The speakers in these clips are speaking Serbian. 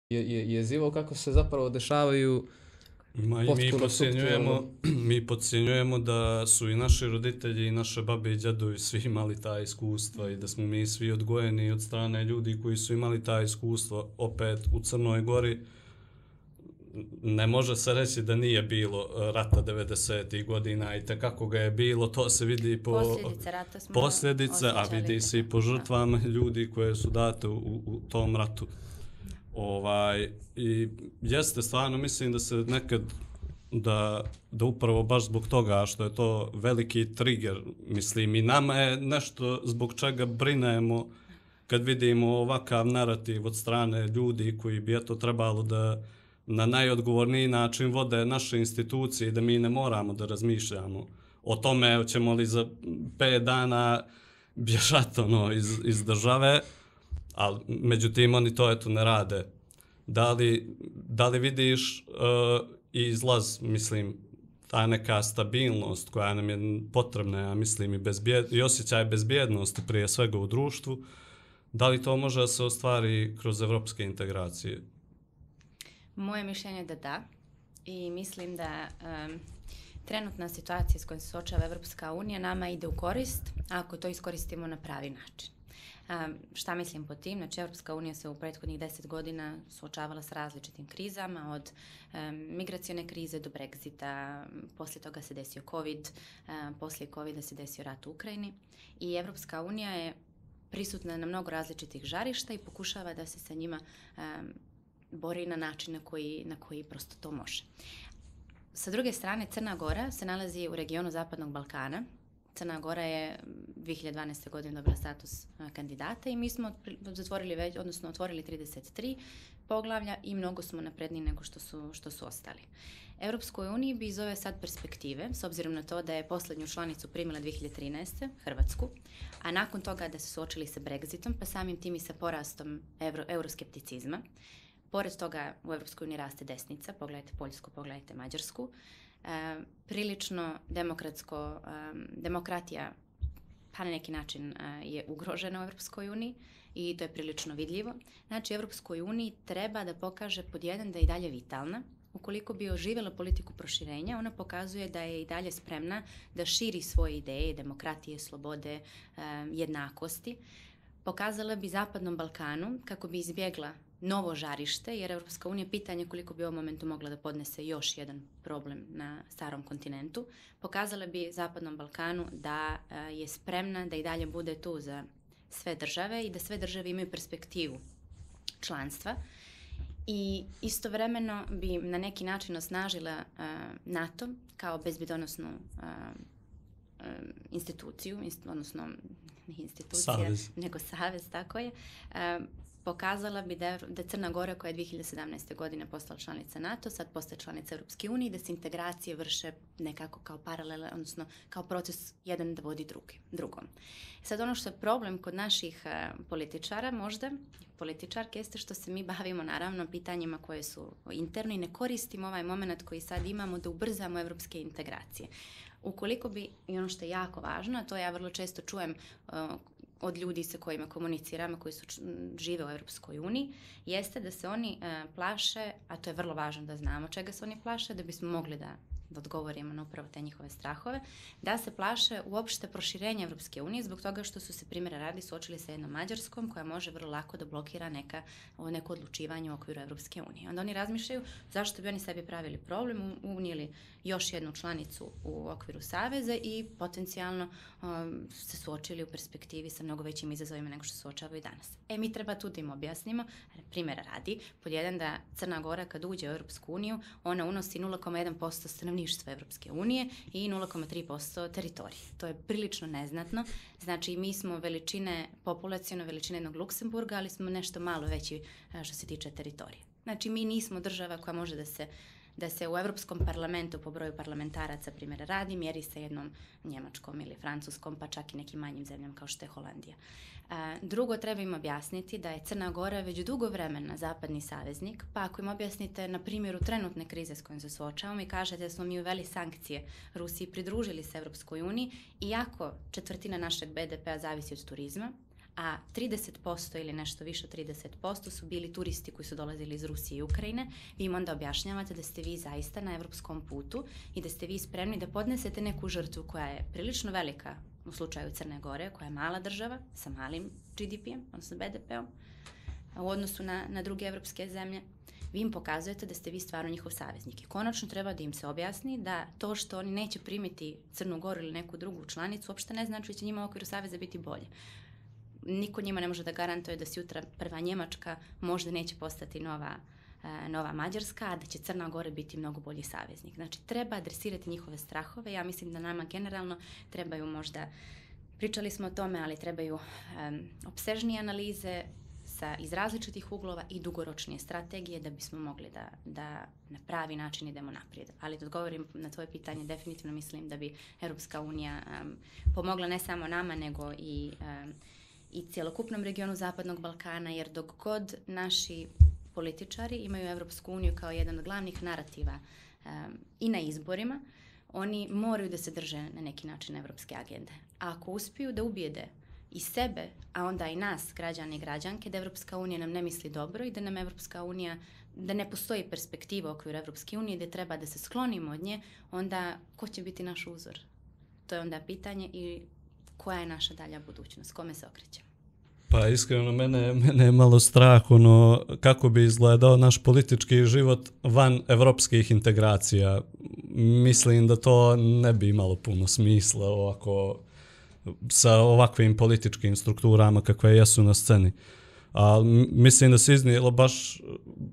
je zivo kako se zapravo dešavaju Ma i potpuno suptilno. mi podcjenjujemo da su i naši roditelji i naše babe i djedovi svi imali ta iskustva i da smo mi svi odgojeni od strane ljudi koji su imali ta iskustva. Opet u Crnoj Gori ne može se reći da nije bilo rata 90. godina i kako ga je bilo, to se vidi po posljedice rata smo posljedice, a vidi se i po žrtvama ljudi koje su date u tom ratu. I jeste stvarno, mislim da se nekad da upravo baš zbog toga što je to veliki trigger, mislim i nama je nešto zbog čega brinemo kad vidimo ovakav narativ od strane ljudi koji bi eto trebalo da na najodgovorniji način vode naše institucije i da mi ne moramo da razmišljamo o tome ćemo li za 5 dana bježati iz države, ali međutim oni to eto ne rade. Da li vidiš izlaz, mislim, ta neka stabilnost koja nam je potrebna, ja mislim, i osjećaj bezbjednosti prije svega u društvu, da li to može da se ostvari kroz evropske integracije? Moje mišljenje je da da. I mislim da trenutna situacija s kojom se suočava Evropska unija nama ide u korist ako to iskoristimo na pravi način. Šta mislim po tim? Znači, Evropska unija se u prethodnih 10 godina suočavala s različitim krizama, od migracione krize do Brexita, poslije toga se desio COVID, poslije COVID-a se desio rat u Ukrajini i Evropska unija je prisutna na mnogo različitih žarišta i pokušava da se sa njima bori na način na koji prosto to može. Sa druge strane, Crna Gora se nalazi u regionu Zapadnog Balkana. Crna Gora je 2012. godine dobila status kandidata i mi smo otvorili 33 poglavlja i mnogo smo napredniji nego što su ostali. Europskoj uniji bi iz ove sad perspektive, s obzirom na to da je posljednju članicu primila 2013. Hrvatsku, a nakon toga da su suočili sa Brexitom, pa samim tim i sa porastom euroskepticizma. Pored toga u Europskoj uniji raste desnica, pogledajte Poljsku, pogledajte Mađarsku. Prilično demokratija pa na neki način je ugrožena u Europskoj uniji i to je prilično vidljivo. Znači, Europskoj uniji treba da pokaže pod jedan da je i dalje vitalna. Ukoliko bi oživjela politiku proširenja, ona pokazuje da je i dalje spremna da širi svoje ideje, demokratije, slobode, jednakosti. Pokazala bi Zapadnom Balkanu kako bi izbjegla novo žarište, jer Europska unija pitanje koliko bi u ovom momentu mogla da podnese još jedan problem na starom kontinentu. Pokazala bi Zapadnom Balkanu da je spremna da i dalje bude tu za sve države i da sve države imaju perspektivu članstva. I istovremeno bi na neki način osnažila NATO kao bezbjedonosnu instituciju, odnosno institucija, nego savez, tako je. Pokazala bi da Crna Gora, koja je 2017. godine postala članica NATO, sad postaje članica Europske unije, da se integracije vrše nekako kao paralele, odnosno kao proces jedan da vodi drugom. Sad ono što je problem kod naših političara, možda političarke, jeste što se mi bavimo naravno pitanjima koje su interno i ne koristimo ovaj moment koji sad imamo da ubrzamo evropske integracije. Ukoliko bi, i ono što je jako važno, a to ja vrlo često čujem od ljudi sa kojima komuniciramo, koji žive u Europskoj uniji, jeste da se oni plaše, a to je vrlo važno da znamo čega se oni plaše, da bismo mogli da odgovorimo na upravo te njihove strahove, da se plaše uopšte proširenja Europske unije zbog toga što su se, primjera radi, suočili sa jednom Mađarskom koja može vrlo lako da blokira neko odlučivanje u okviru Europske unije. Onda oni razmišljaju zašto bi oni sebi pravili problem, unijeli još jednu članicu u okviru saveza i potencijalno se suočili u perspektivi sa mnogo većim izazovima nego što se suočavaju danas. Mi treba tu da im objasnimo, primjera radi, pod jedan da Crna Gora kad uđe u Europsku uniju, ona unosi 0,1% stanovništva Europske unije i 0,3% teritorije. To je prilično neznatno. Znači, mi smo populacijono veličine jednog Luksemburga, ali smo nešto malo veći što se tiče teritorije. Znači, mi nismo država koja može da se u Europskom parlamentu po broju parlamentaraca, primjera radi, mjeri sa jednom Njemačkom ili Francuskom, pa čak i nekim manjim zemljama kao što je Holandija. Drugo, treba im objasniti da je Crna Gora već dugo vremena zapadni saveznik, pa ako im objasnite na primjeru trenutne krize s kojom se suočavamo i kažete da smo mi uveli sankcije Rusiji, pridružili se Europskoj uniji, iako 1/4 našeg BDP-a zavisi od turizma, a 30% ili nešto više od 30% su bili turisti koji su dolazili iz Rusije i Ukrajine, vi im onda objašnjavate da ste vi zaista na evropskom putu i da ste vi spremni da podnesete neku žrtvu koja je prilično velika u slučaju Crne Gore, koja je mala država sa malim GDP-em, odnosno BDP-om, u odnosu na druge evropske zemlje. Vi im pokazujete da ste vi stvarno njihov saveznik. I konačno treba da im se objasni da to što oni neće primiti Crnu Goru ili neku drugu članicu uopšte ne znači da će njima u okviru saveza biti bolje. Niko njima ne može da garantuje da sutra prva Njemačka možda neće postati nova Mađarska, a da će Crna Gora biti mnogo bolji saveznik. Znači, treba adresirati njihove strahove. Ja mislim da nama generalno trebaju možda, pričali smo o tome, ali trebaju opsežnije analize iz različitih uglova i dugoročnije strategije da bismo mogli da na pravi način idemo naprijed. Ali da odgovorim na tvoje pitanje, definitivno mislim da bi Europska unija pomogla ne samo nama, nego i cjelokupnom regionu Zapadnog Balkana, jer dok god naši političari imaju Europsku uniju kao jedan od glavnih narativa i na izborima, oni moraju da se drže na neki način evropske agende. A ako uspiju da ubijede i sebe, a onda i nas, građane i građanke, da Evropska unija nam ne misli dobro i da nam Evropska unija, da ne postoji perspektiva u okviru Evropske unije, da treba da se sklonimo od nje, onda ko će biti naš uzor? To je onda pitanje i koja je naša dalja budućnost, kome se okrećemo? Pa iskreno, mene je malo strah kako bi izgledao naš politički život van evropskih integracija. Mislim da to ne bi imalo puno smisla ovako sa ovakvim političkim strukturama kakve jesu na sceni. A mislim da se iznijelo baš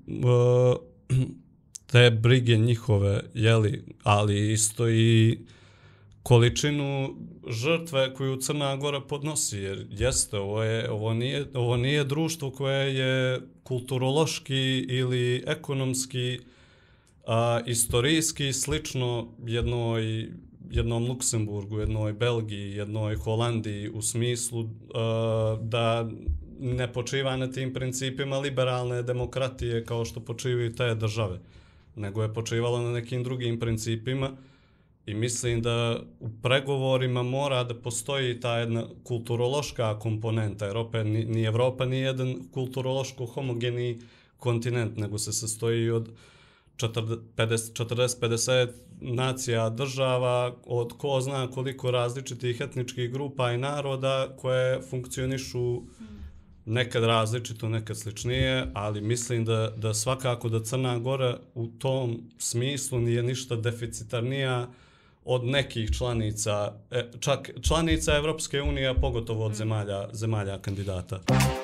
te brige njihove, ali isto i količinu žrtve koju Crna Gora podnosi, jer jeste, ovo nije društvo koje je kulturološki ili ekonomski, istorijski slično jednom Luksemburgu, jednoj Belgiji, jednoj Holandiji, u smislu da ne počiva na tim principima liberalne demokratije kao što počivaju te države, nego je počivalo na nekim drugim principima. I mislim da u pregovorima mora da postoji ta jedna kulturološka komponenta, jer opet ni Evropa nije jedan kulturološko homogeni kontinent, nego se sastoji od 40-50 nacija, država, od ko zna koliko različitih etničkih grupa i naroda koje funkcionišu nekad različito, nekad sličnije, ali mislim da svakako da Crna Gora u tom smislu nije ništa deficitarnija od nekih članica, čak članica Evropske unije, pogotovo od zemalja kandidata.